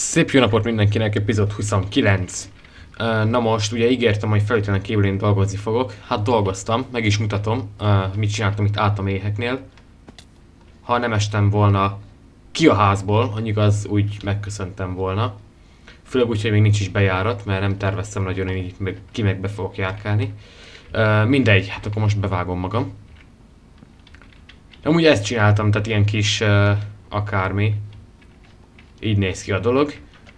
Szép jó napot mindenkinek, epizód 29. Na most, ugye ígértem, hogy felvételen kívül én dolgozni fogok. Hát dolgoztam, meg is mutatom, mit csináltam itt át a méheknél. Ha nem estem volna ki a házból, annyi az úgy megköszöntem volna. Főleg úgy, hogy még nincs is bejárat, mert nem terveztem nagyon, hogy itt meg be fogok járkálni. Mindegy, hát akkor most bevágom magam. Amúgy ezt csináltam, tehát ilyen kis akármi. Így néz ki a dolog.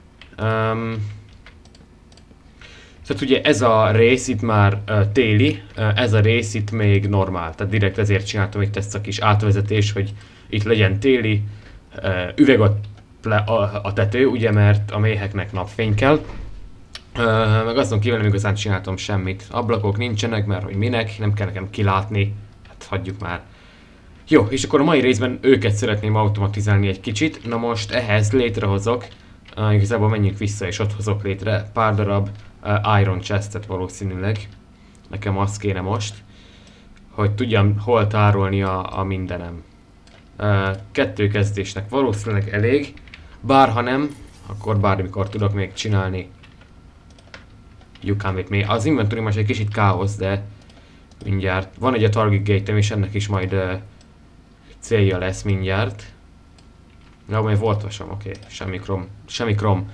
Tehát ugye ez a rész itt már téli, ez a rész itt még normál. Tehát direkt ezért csináltam itt ezt a kis átvezetés, hogy itt legyen téli, üveg a tető, ugye, mert a méheknek napfény kell. Meg azon kívül nem igazán csináltam semmit. Ablakok nincsenek, mert hogy minek, nem kell nekem kilátni. Hát hagyjuk már. Jó, és akkor a mai részben őket szeretném automatizálni egy kicsit. Na most ehhez létrehozok, igazából menjünk vissza és ott hozok létre pár darab Iron Chestet valószínűleg. Nekem az kéne most, hogy tudjam hol tárolni a mindenem. 2 kezdésnek valószínűleg elég, bár ha nem, akkor bármikor tudok még csinálni. Lyukám itt még. Az inventory most egy kicsit káosz, de mindjárt. Van egy a target gate-em, és ennek is majd célja lesz mindjárt. Ja, majd volt vasom, oké. Semmi krom.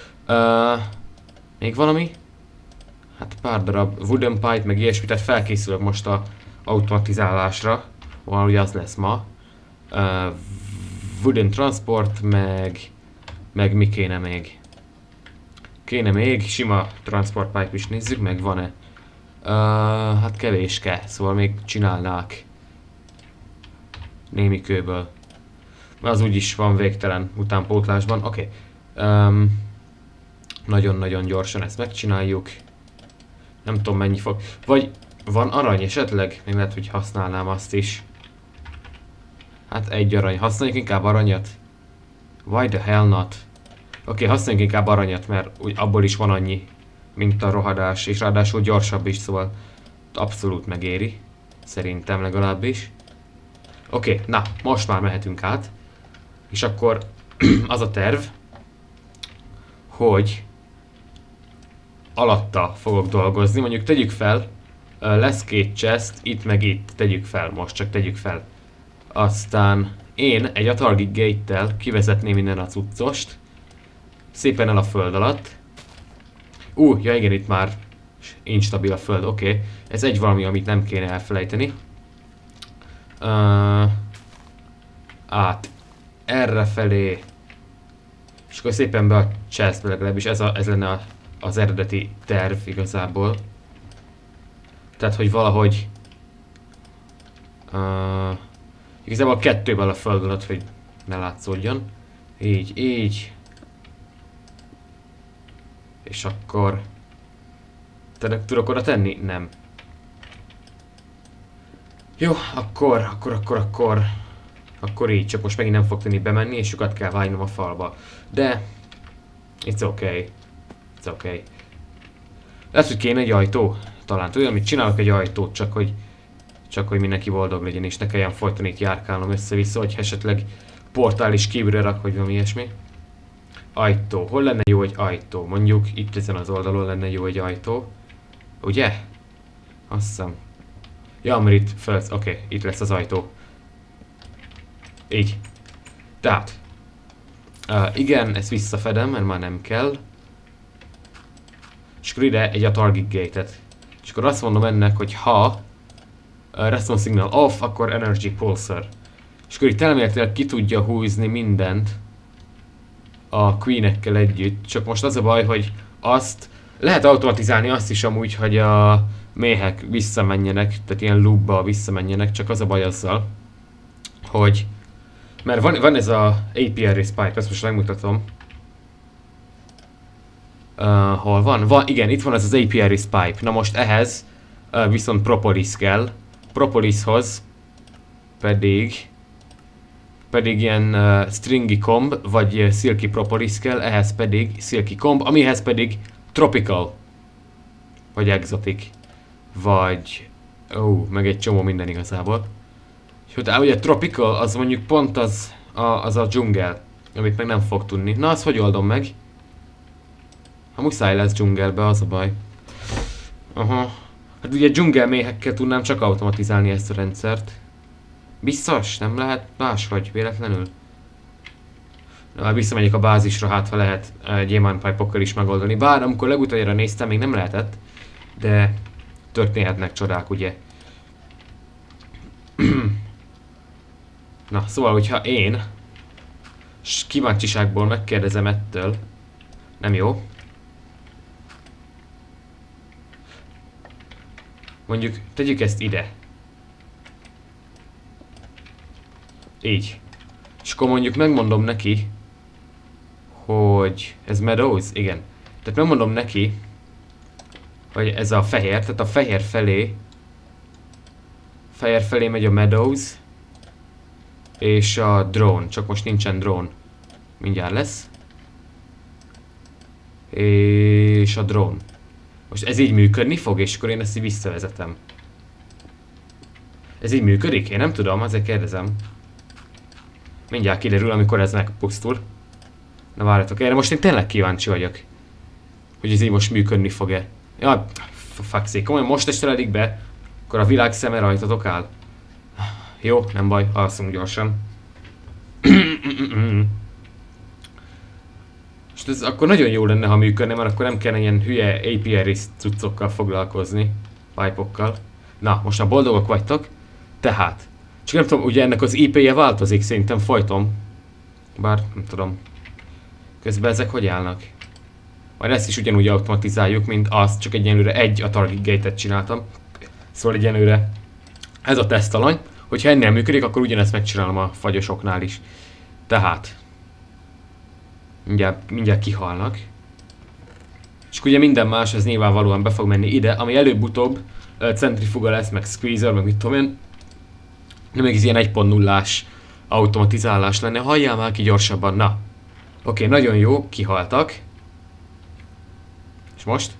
Még valami? Hát pár darab wooden pipe, meg ilyesmi, tehát felkészülök most a automatizálásra. Valahogy az lesz ma. Wooden transport, meg mi kéne még? Kéne még sima transport pipe is, nézzük meg, van-e? Hát kevéske, szóval még csinálnák. Némi kőből. Az úgyis van végtelen utánpótlásban. Oké. Nagyon-nagyon gyorsan ezt megcsináljuk. Nem tudom mennyi fog. Vagy van arany esetleg? Még lehet, hogy használnám azt is. Hát egy arany. Használjuk inkább aranyat? Why the hell not? Oké, használjunk inkább aranyat, mert úgy abból is van annyi, mint a rohadás. És ráadásul gyorsabb is, szóval abszolút megéri. Szerintem legalábbis. Oké, na, most már mehetünk át. És akkor az a terv, hogy alatta fogok dolgozni. Mondjuk tegyük fel, lesz 2 chest, itt meg itt. Tegyük fel, most csak tegyük fel. Aztán én egy a target gate-tel kivezetném innen a cuccost. Szépen el a föld alatt. Ja igen, itt már instabil a föld, oké. Ez egy valami, amit nem kéne elfelejteni. Át errefelé, és akkor szépen be a chestbe, legalábbis ez lenne az eredeti terv igazából. Tehát, hogy valahogy igazából 2-vel a föld alatt, hogy ne látszódjon. Így. És akkor tudok oda tenni? Nem. Jó, akkor így, csak most megint nem fog tenni bemenni, és sokat kell vágnom a falba. De it's okay. Lehet, hogy kéne egy ajtó. Talán tudom, amit csinálok egy ajtót, csak hogy mindenki boldog legyen, és ne kelljen folyton itt járkálnom össze-vissza, hogy esetleg portál is kívülre rak, vagy valami ilyesmi. Ajtó. Hol lenne jó egy ajtó? Mondjuk itt ezen az oldalon lenne jó egy ajtó. Ugye? Azt hiszem. Ja, mert itt föl... Oké, itt lesz az ajtó. Így. Tehát. Igen, ezt visszafedem, mert már nem kell. És akkor ide egy a target gate-et. És akkor azt mondom ennek, hogy ha response signal off, akkor energy pulsar. És akkor itt elméletileg ki tudja húzni mindent a queen-ekkel együtt. Csak most az a baj, hogy azt lehet automatizálni azt is amúgy, hogy a méhek visszamenjenek, tehát ilyen loopba visszamenjenek, csak az a baj azzal, hogy mert van ez a APR pipe, ezt most megmutatom. Hol van? Igen, itt van ez az APR pipe. Na most ehhez viszont propolis kell. Propolishoz pedig ilyen stringy comb, vagy silky propolis kell, ehhez pedig silky comb, amihez pedig tropical, vagy exotic, vagy meg egy csomó minden igazából. És ugye tropical az mondjuk pont az a dzsungel. Amit meg nem fog tudni. Na, azt hogy oldom meg? Ha muszáj lesz dzsungelbe, az a baj. Aha. Hát ugye dzsungelméhekkel tudnám csak automatizálni ezt a rendszert. Biztos? Nem lehet máshogy, véletlenül? Na, visszamegyek a bázisra, hát ha lehet gyémánt pipe-okkal is megoldani. Bár amikor legutoljára néztem, még nem lehetett. De történhetnek csodák, ugye? Na, szóval, hogyha én kíváncsiságból megkérdezem ettől, nem jó. Mondjuk, tegyük ezt ide. Így. És akkor mondjuk megmondom neki, hogy ez Meadows? Igen. Tehát megmondom neki, hogy ez a fehér, tehát a fehér felé megy a Meadows, és a drone, csak most nincsen drone. Mindjárt lesz. És a drone. Most ez így működni fog, és akkor én ezt így visszavezetem. Ez így működik? Én nem tudom, azért kérdezem. Mindjárt kiderül, amikor ez megpusztul. Na várjatok, erre most én tényleg kíváncsi vagyok. Hogy ez így most működni fog-e. Ja, faxék, komolyan most esteledik be, akkor a világ szeme rajtatok áll. Jó, nem baj, alszunk gyorsan. És ez akkor nagyon jó lenne, ha működne, mert akkor nem kellene ilyen hülye API cuccokkal foglalkozni. Pipe-okkal. Na, most a boldogok vagytok. Tehát. Csak nem tudom, ugye ennek az IP-je változik, szerintem folyton. Bár, nem tudom. Közben ezek hogy állnak? Majd ezt is ugyanúgy automatizáljuk, mint azt, csak egyenlőre a target gate-et csináltam. Szóval egyenlőre ez a tesztalany. Hogyha ennél működik, akkor ugyanezt megcsinálom a fagyosoknál is. Tehát. Mindjárt kihalnak. És ugye minden más, ez nyilvánvalóan be fog menni ide, ami előbb-utóbb centrifuga lesz, meg squeezer, meg mit tudom én. Nem még ez ilyen 1.0-ás automatizálás lenne. Halljál már ki gyorsabban, na. Oké, nagyon jó, kihaltak. És most?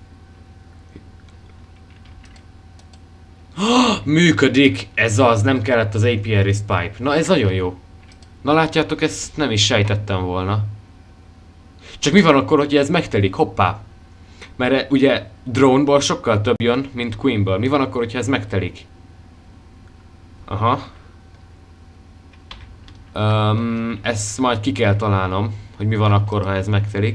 Működik! Ez az, nem kellett az API Arist Pipe. Na ez nagyon jó. Na látjátok, ezt nem is sejtettem volna. Csak mi van akkor, hogy ez megtelik? Hoppá! Mert ugye drone-ból sokkal több jön, mint Queen-ből. Mi van akkor, hogyha ez megtelik? Aha. Ezt majd ki kell találnom, hogy mi van akkor, ha ez megtelik.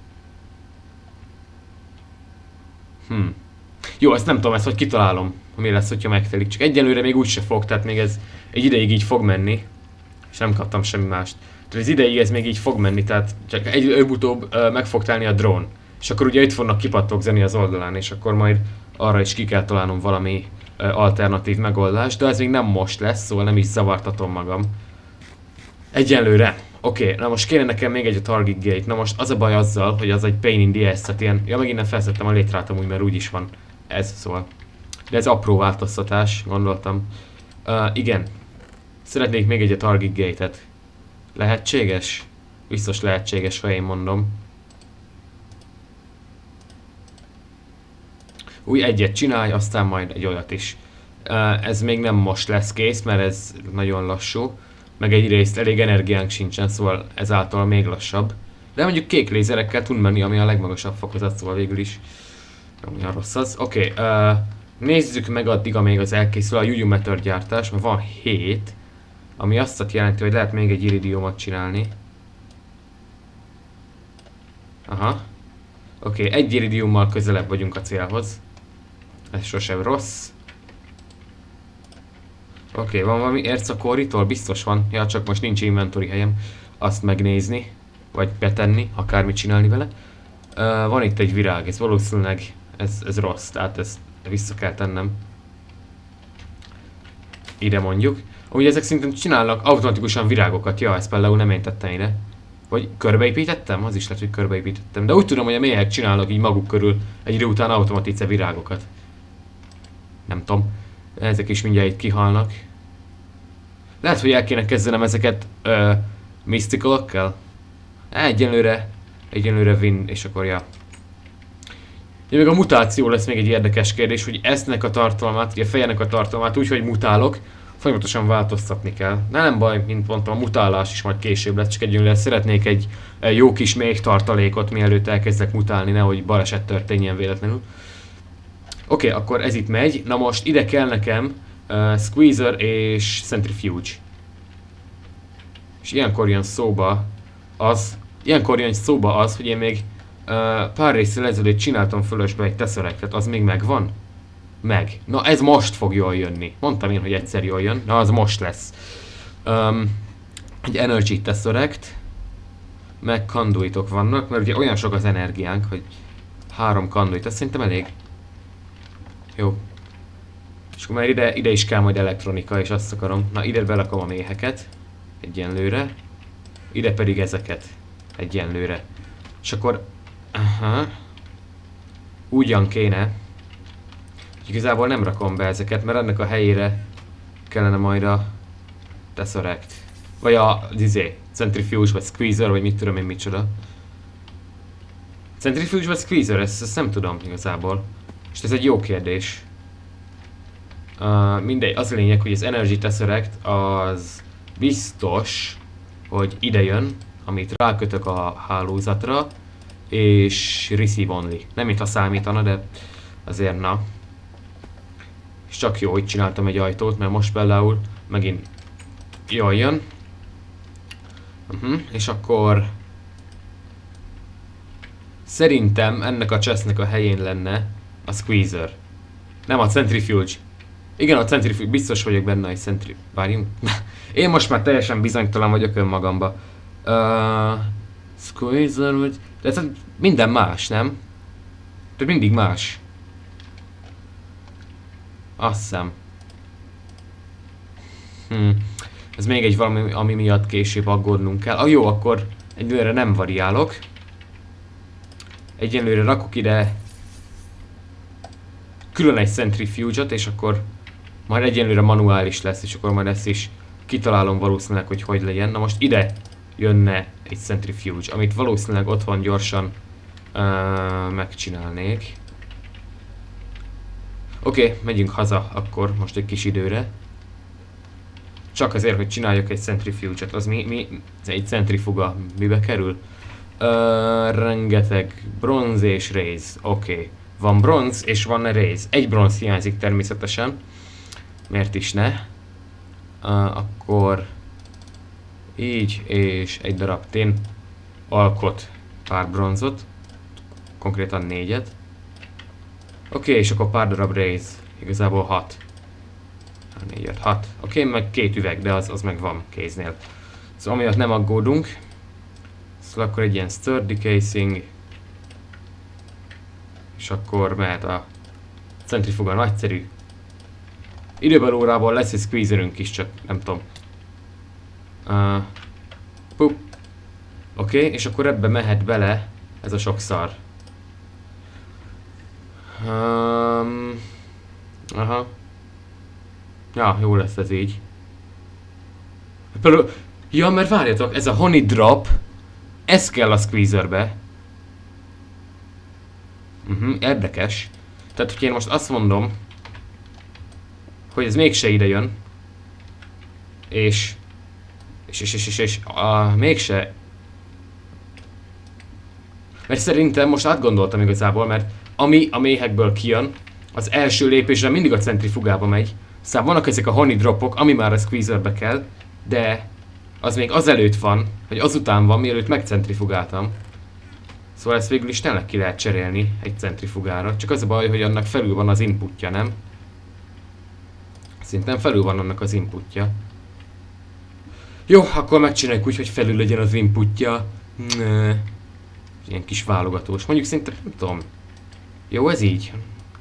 Jó, ezt nem tudom, ezt hogy kitalálom, mi lesz, hogyha megtelik. Csak egyelőre még úgyse fog, tehát még ez egy ideig így fog menni. És nem kaptam semmi mást. Tehát az ideig ez még így fog menni, tehát csak előbb-utóbb meg fog telni a drón. És akkor ugye itt fognak kipattogni az oldalán, és akkor majd arra is ki kell találnom valami alternatív megoldást, de ez még nem most lesz, szóval nem is zavartatom magam. Egyelőre. Oké, na most kéne nekem még egy target gate. Na most az a baj azzal, hogy az egy pain in the ass, tehát ilyen, ja megint nem felszedtem a létrát amúgy, mert úgyis van ez, szóval. De ez apró változtatás, gondoltam. Igen. Szeretnék még egy target gate-et. Lehetséges? Biztos lehetséges, ha én mondom. Úgy egyet csinálj, aztán majd egy olyat is. Ez még nem most lesz kész, mert ez nagyon lassú. Meg egyrészt elég energiánk sincsen, szóval ezáltal még lassabb. De mondjuk kék lézerekkel tud menni, ami a legmagasabb fokozat, szóval végül is nem olyan rossz az. Oké, nézzük meg addig, amíg az elkészül a Jujumeter gyártás, mert van 7. Ami azt jelenti, hogy lehet még egy iridiumot csinálni. Aha. Oké, egy iridiummal közelebb vagyunk a célhoz. Ez sosem rossz. Oké, van valami érc a korritól? Biztos van. Ja, csak most nincs inventory helyem. Azt megnézni. Vagy betenni, akármit csinálni vele. Van itt egy virág, ez valószínűleg ez rossz, tehát ezt vissza kell tennem. Ide mondjuk. Ugye ezek szerintem csinálnak automatikusan virágokat. Ja, ezt például nem én tettem ide. Vagy körbeépítettem? Az is lehet, hogy körbeépítettem. De úgy tudom, hogy a méhek csinálnak így maguk körül egy idő után automatice virágokat. Nem tudom. Ezek is mindjárt itt kihalnak. Lehet, hogy el kéne kezdenem ezeket mystical-okkel. Egyenlőre win, és akkor ja. De még a mutáció lesz még egy érdekes kérdés, hogy esznek a tartalmát, ugye a fejenek a tartalmát úgy, hogy mutálok, Folyamatosan változtatni kell. Nem baj, mint mondtam, a mutálás is majd később lesz, csak egyébként szeretnék egy jó kis még tartalékot, mielőtt elkezdek mutálni, nehogy baleset történjen véletlenül. Oké, akkor ez itt megy. Na most ide kell nekem Squeezer és Centrifuge. És ilyenkor jön szóba az, hogy én még pár részről ezelőtt csináltam fölösbe egy tesserectet, az még megvan? Meg. Na ez most fog jól jönni. Mondtam én, hogy egyszer jól jön. Na az most lesz. Egy Energy Tesseract. Meg conduitok vannak, mert ugye olyan sok az energiánk, hogy 3 conduit, ez szerintem elég. Jó. És akkor már ide is kell majd elektronika, és azt akarom. Na ide belakom a méheket. Egyenlőre. Ide pedig ezeket. Egyenlőre. És akkor... Aha. Ugyan kéne. Igazából nem rakom be ezeket, mert ennek a helyére kellene majd a Tesseract. Vagy a Centrifuge, vagy Squeezer, vagy mit tudom én micsoda. Centrifuge vagy Squeezer, ezt nem tudom igazából. És ez egy jó kérdés. Mindegy, az a lényeg, hogy az Energy Tesseract az biztos, hogy ide jön, amit rákötök a hálózatra, és receive only. Nem mintha számítana, de azért na. És csak jó, hogy csináltam egy ajtót, mert most például megint jól jön. És akkor szerintem ennek a chestnek a helyén lenne a Squeezer. Nem a Centrifuge. Igen, a Centrifuge, biztos vagyok benne, hogy Centrifuge. Várjunk. Én most már teljesen bizonytalan vagyok önmagamba. Squeezer vagy... De ez minden más, nem? Tehát mindig más. Azt hiszem. Ez még egy valami, ami miatt később aggódnunk kell. Jó, akkor egyelőre nem variálok. Egyelőre rakok ide külön egy Centrifuge-ot, és akkor majd egyelőre manuális lesz, és akkor majd ezt is kitalálom valószínűleg, hogy hogy legyen. Na most ide jönne egy Centrifuge, amit valószínűleg otthon gyorsan megcsinálnék. Oké, megyünk haza akkor most egy kis időre. Csak azért, hogy csináljuk egy Centrifuge-et. Az egy centrifuga mibe kerül? Rengeteg bronz és réz. Oké. Van bronz és van réz. Egy bronz hiányzik természetesen. Miért is ne? Akkor így, és egy darab tin alkot pár bronzot. Konkrétan 4-et. Oké, és akkor pár darab réz. Igazából 6. 4, 5, 6. Oké, meg 2 üveg, de az meg van kéznél. Szóval amiatt nem aggódunk. Szóval akkor egy ilyen sturdy casing. És akkor mehet a centrifuga, nagyszerű. Időben órából lesz egy squeezerünk is, csak nem tudom. Oké, és akkor ebbe mehet bele ez a sok szar. Aha. Ja, jó lesz ez így. Ja, mert várjatok, ez a honey drop, ez kell a squeezerbe. Érdekes. Tehát, hogy én most azt mondom, hogy ez mégse ide jön. És mégse. Mert szerintem most átgondoltam igazából, mert ami a méhekből kijön, az első lépésre mindig a centrifugába megy. Szóval vannak ezek a honey dropok, ami már a squeezerbe kell, de az még azelőtt van, vagy azután van, mielőtt megcentrifugáltam. Szóval ezt végül is tényleg ki lehet cserélni egy centrifugára. Csak az a baj, hogy annak felül van az inputja, nem? Szerintem felül van annak az inputja. Jó, akkor megcsináljuk úgy, hogy felül legyen az inputja. Ilyen kis válogatós. Mondjuk szerintem, nem tudom. Jó, ez így.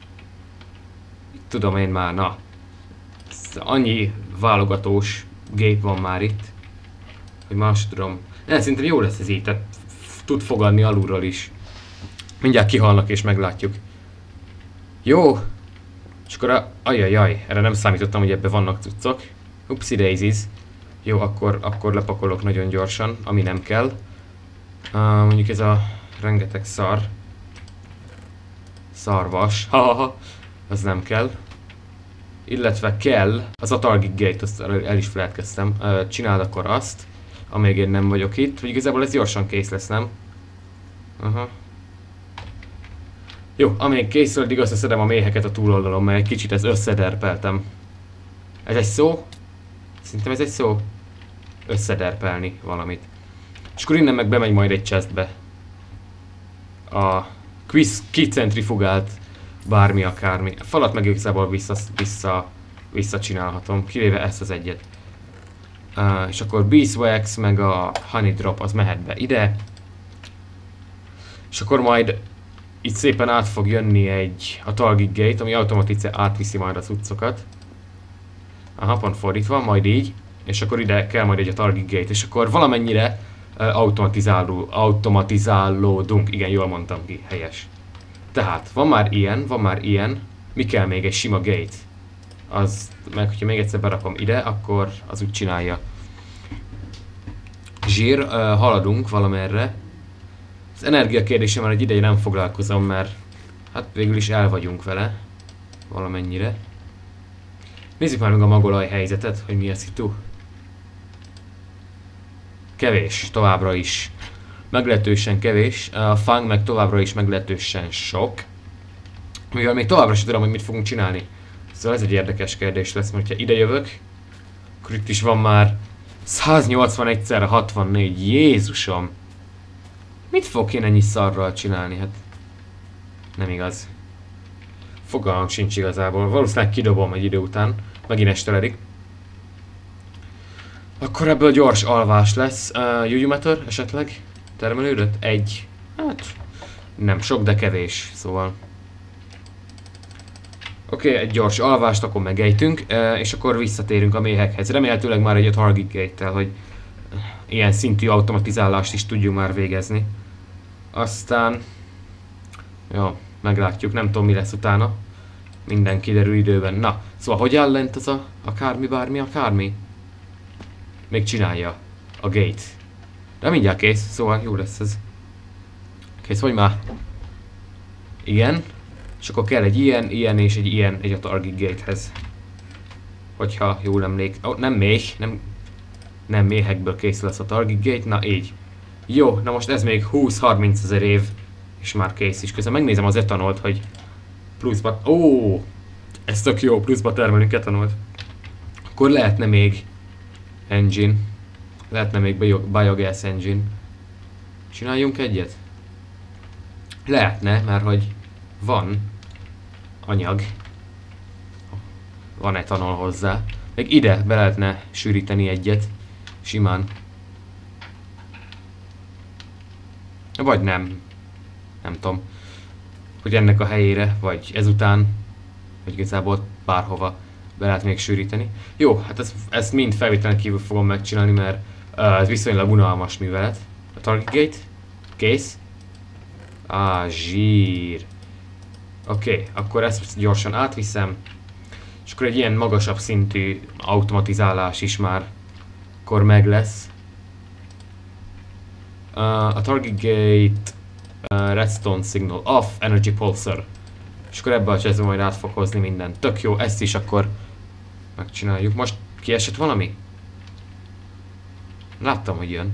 Tudom én már, na. Annyi válogatós gép van már itt, hogy más tudom. Szerintem jó lesz ez így, tehát tud fogadni alulról is. Mindjárt kihalnak és meglátjuk. Jó. És akkor ajajaj, erre nem számítottam, hogy ebbe vannak cuccok. Upsi daisies. Jó, akkor lepakolok nagyon gyorsan, ami nem kell. Mondjuk ez a rengeteg szarvas. Az nem kell. illetve kell az Atargik Gate, azt el is feledkeztem, csináld akkor azt, amíg én nem vagyok itt, vagy igazából ez gyorsan kész lesz, nem? Aha. Jó, amíg készül, addig összeszedem a méheket a túloldalon, mert egy kicsit ezt összederpeltem. Ez egy szó? Szerintem ez egy szó. Összederpelni valamit. És akkor innen meg bemegy majd egy chestbe. A kicentrifugált bármi akármi. A falat meg igazából visszacsinálhatom, kivéve ezt az egyet. És akkor Beeswax meg a Honey Drop az mehet be ide. És akkor majd itt szépen át fog jönni a Target Gate, ami automatice átviszi majd az utcokat. Aha, pont fordítva, majd így. És akkor ide kell majd egy a Target Gate, és akkor valamennyire automatizálódunk. Igen, jól mondtam ki, helyes. Tehát, van már ilyen. Mi kell még? Egy sima gate. Az, meg hogyha még egyszer berakom ide, akkor az úgy csinálja. Zsír, haladunk valamerre. Az energia kérdése már egy ideje nem foglalkozom, mert hát végül is el vagyunk vele. Valamennyire. Nézzük már meg a magolaj helyzetet, hogy mi a szitu. Kevés, továbbra is. Meglehetősen kevés. A fang meg továbbra is meglehetősen sok. Mivel még továbbra sem tudom, hogy mit fogunk csinálni. Szóval ez egy érdekes kérdés lesz, mert ha ide jövök, akkor itt is van már 181x64, Jézusom! Mit fog én ennyi szarral csinálni? Hát nem igaz. Fogalmam sincs igazából. Valószínűleg kidobom egy idő után. Megint esteledik. Akkor ebből gyors alvás lesz. Jujumeter esetleg? Termelődött? Egy. Hát nem sok, de kevés. Szóval. Oké, egy gyors alvást, akkor megejtünk, és akkor visszatérünk a méhekhez. Remélhetőleg már egy a Target Gate-tel, hogy ilyen szintű automatizálást is tudjunk már végezni. Aztán... Jó, meglátjuk, nem tudom mi lesz utána. Minden kiderül időben. Na, szóval hogy áll lent az a akármi? Még csinálja a gate. De mindjárt kész, szóval jó lesz ez. Kész vagy már? Igen. És akkor kell egy ilyen és egy ilyen egy a Target Gate-hez. Hogyha jól emlék... Oh, nem méh, nem méhekből készül az a Target Gate, na így. Jó, na most ez még 20-30 ezer év, és már kész is. Közben megnézem az etanolt, hogy pluszba... Ó, ez tök jó, pluszba termelünk etanolt. Akkor lehetne még engine. Lehetne még biogas engine. Csináljunk egyet? Lehetne, mert hogy van anyag. Van etanol hozzá. Még ide be lehetne sűríteni egyet. Simán. Vagy nem. Nem tudom. Hogy ennek a helyére, vagy ezután, vagy igazából bárhova be lehet még sűríteni. Jó, hát ezt mind felvételen kívül fogom megcsinálni, mert ez viszonylag unalmas művelet. A Target Gate. Kész. Zsír. Oké, akkor ezt gyorsan átviszem. És akkor egy ilyen magasabb szintű automatizálás is már akkor meg lesz. A Target Gate Redstone Signal Off, Energy Pulsar. És akkor ebbe a chestbe majd át fog hozni mindent. Tök jó, ezt is akkor megcsináljuk. Most kiesett valami? Láttam, hogy jön.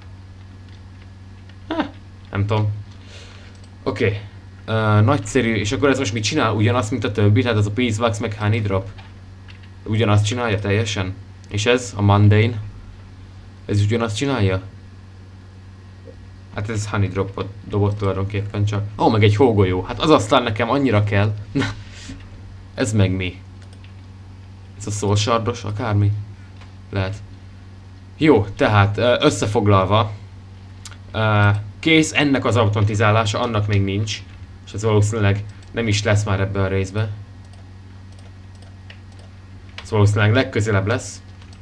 Nem tudom. Oké. Nagyszerű, és akkor ez most mit csinál? Ugyanazt, mint a többi, tehát az a Beeswax meg Honey Drop. Ugyanazt csinálja teljesen? És ez, a Mundane? Ez ugyanazt csinálja? Hát ez Honey Dropot dobott tulajdonképpen csak. Ó, meg egy hógolyó. Hát az aztán nekem annyira kell. Ez meg mi? Ez a szólsardos akármi? Lehet. Jó, tehát összefoglalva. Kész ennek az automatizálása, annak még nincs. És ez valószínűleg nem is lesz már ebben a részben. Ez valószínűleg legközelebb lesz.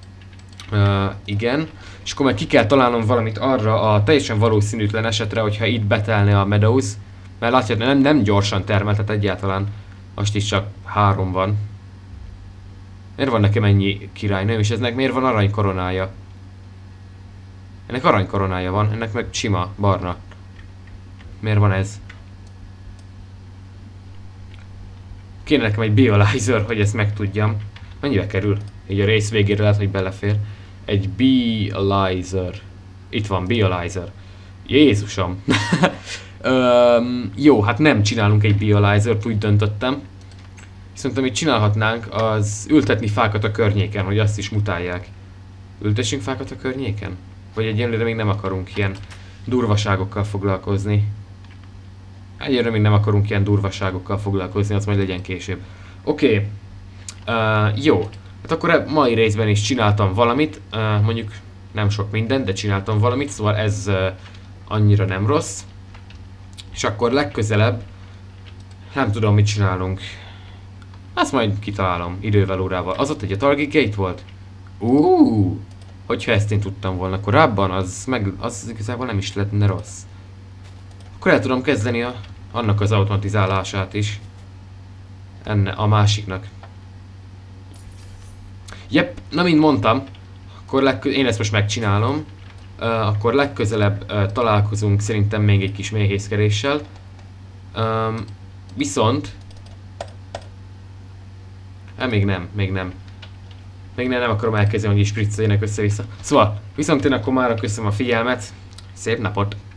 Igen. És akkor meg ki kell találnom valamit arra a teljesen valószínűtlen esetre, hogyha itt betelne a Meadows. Mert látjátok, nem gyorsan termeltet egyáltalán. Most is csak 3 van. Miért van nekem ennyi királynőm, és eznek miért van aranykoronája? Ennek aranykoronája van, ennek meg sima, barna. Miért van ez? Kéne nekem egy Biolizer, hogy ezt megtudjam. Mennyibe kerül? Így a rész végére lehet, hogy belefér. Egy Biolizer. Itt van, Biolizer. Jézusom! Jó, hát nem csinálunk egy Biolizert, úgy döntöttem. Viszont amit csinálhatnánk, az ültetni fákat a környéken, hogy azt is mutálják. Ültessünk fákat a környéken? Vagy egyenlőre még nem akarunk ilyen durvaságokkal foglalkozni? Egyelőre még nem akarunk ilyen durvaságokkal foglalkozni, az majd legyen később. Oké. Jó. Hát akkor a mai részben is csináltam valamit. Mondjuk nem sok mindent, de csináltam valamit, szóval ez annyira nem rossz. És akkor legközelebb nem tudom, mit csinálunk. Azt majd kitalálom idővel, órával. Az ott egy a Target Gate volt? Hogyha ezt én tudtam volna korábban, az igazából nem is lenne rossz. Akkor el tudom kezdeni annak az automatizálását is. A másiknak. Jep, na mint mondtam, akkor én ezt most megcsinálom. Akkor legközelebb találkozunk szerintem még egy kis méhészkedéssel. Viszont... még nem. Még nem akarom elkezdeni, hogy is spricceljenek össze-vissza. Szóval, viszont én akkor már köszönöm a figyelmet. Szép napot!